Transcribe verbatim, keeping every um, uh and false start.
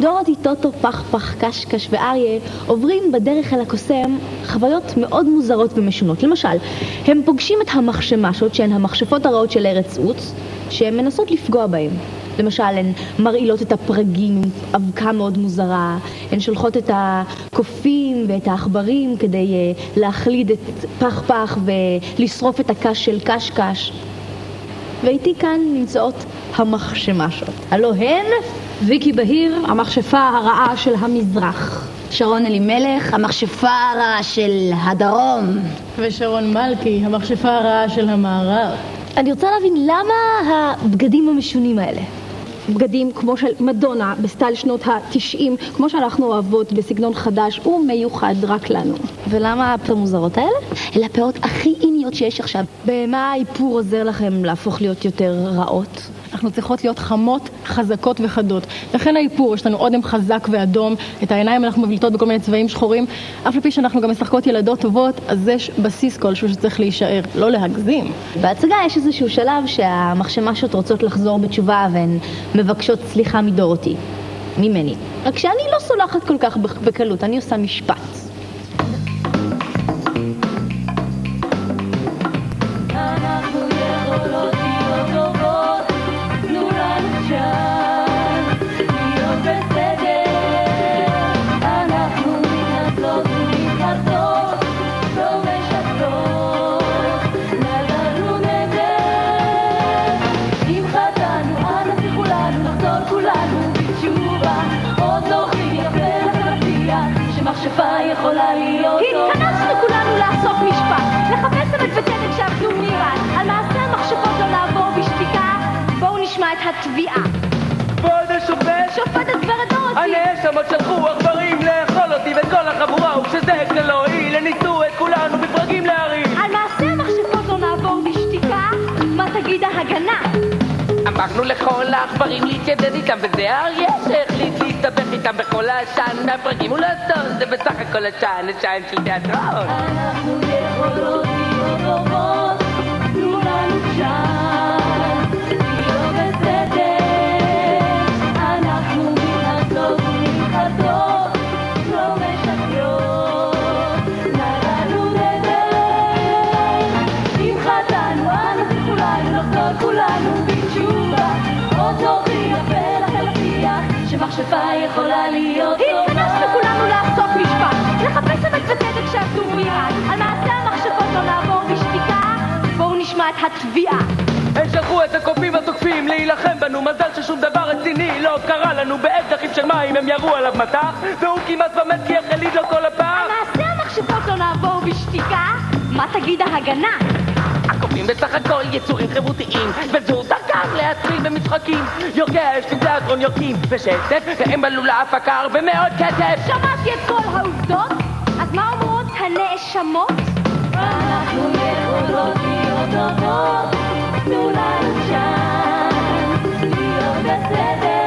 דורותי, טוטו, פח פח, קשקש ואריה עוברים בדרך אל הקוסם חוויות מאוד מוזרות ומשונות. למשל, הם פוגשים את המחשמשות שהן המכשפות הרעות של ארץ עוץ, שהן מנסות לפגוע בהם. למשל, הן מרעילות את הפרגים עם אבקה מאוד מוזרה, הן שולחות את הקופים ואת העכברים כדי uh, להחליד את פח פח ולשרוף את הקש של קשקש. ואיתי כאן נמצאות המחשמשות. הלא הן ויקי בהיר, המכשפה הרעה של המזרח. שרון אלימלך, המכשפה הרעה של הדרום. ושרון מלכי, המכשפה הרעה של המערב. אני רוצה להבין למה הבגדים המשונים האלה. בגדים כמו של מדונה בסטייל שנות ה-תשעים, כמו שאנחנו אוהבות בסגנון חדש ומיוחד רק לנו. ולמה הפר מוזרות האלה? אלה הפאות הכי איניות שיש עכשיו. במה האיפור עוזר לכם להפוך להיות יותר רעות? אנחנו צריכות להיות חמות, חזקות וחדות. לכן האיפור, יש לנו אודם חזק ואדום, את העיניים אנחנו מבליטות בכל מיני צבעים שחורים. אף לפי שאנחנו גם משחקות ילדות טובות, אז יש בסיס כלשהו שצריך להישאר, לא להגזים. בהצגה יש איזשהו שלב שהמחשמשות רוצות לחזור בתשובה והן מבקשות סליחה מדורותי, ממני. רק שאני לא סולחת כל כך בקלות, אני עושה משפט. יכולה להיות התכנסנו כולנו לעשות משפט, לחפש אמת וצדק שעבדו מירן, על מעשה המכשפות לא לעבור בשתיקה. בואו נשמע את התביעה. כבוד השופט, שופטת גברת דורותי, הנאשמות שלחו עכברים לאכול אותי ואת כל החבורה, וכשזה לא הועיל הניסו את כולנו בפרגים להרים. על מעשה המכשפות לא לעבור בשתיקה, מה תגיד ההגנה? אמרנו לכל העכברים להתיידד איתם, וזה האריה שהחליט להסתבך איתם בכל העשן מהפרגים ולעשות, זה בסך הכל עשן, עשן של תיאטרון. אנחנו יכולות להיות טובות, תנו לנו צ'אנס, להיות בסדר, אנחנו מתנסות ומתחתות, לא משקרות, נרדנו נדר, אם חטאנו אנחנו כולנו נחזור כולנו בתשובה, עוד נוכיח ולכם נבטיח שמכשפה יכולה להיות טובה. התכנסנו כולנו לעשות משפט, לחפש אמת וצדק שעבדו מירן, על מעשה המכשפות לא לעבור בשתיקה. בואו נשמע את התביעה. הם שלחו את הקופים התוקפים להילחם בנו, מזל ששום דבר רציני לא קרה לנו. באקדחים של מים הם ירו עליו מטח, והוא כמעט ומת כי החליד לו כל הפעם. על מעשה המכשפות לא לעבור בשתיקה, מה תגיד ההגנה? הקופים בסך הכל יצורים חברותיים, וזו דרכם להטריל במשחקים. יורקי האש לתיאטרון יורקים בשטף, והם עלו להפקה הרבה מאוד כסף. שמעתי את כל העובדות, אז מה אומרות הנאשמות? אנחנו יכולות להיות טובות, תנו לנו צ'אנס, להיות בסדר.